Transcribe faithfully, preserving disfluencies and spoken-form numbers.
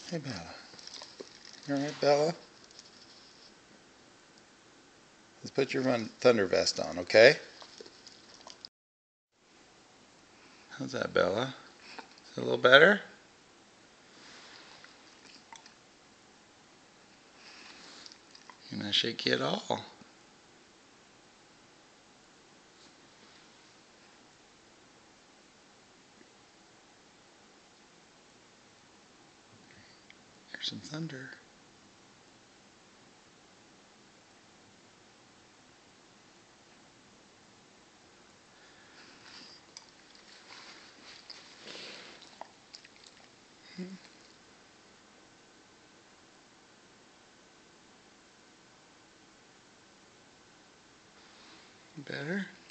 Hey, Bella. You alright, Bella? Let's put your run thunder vest on, okay? How's that, Bella? Is it a little better? You're not shaky at all. There's some thunder. Better?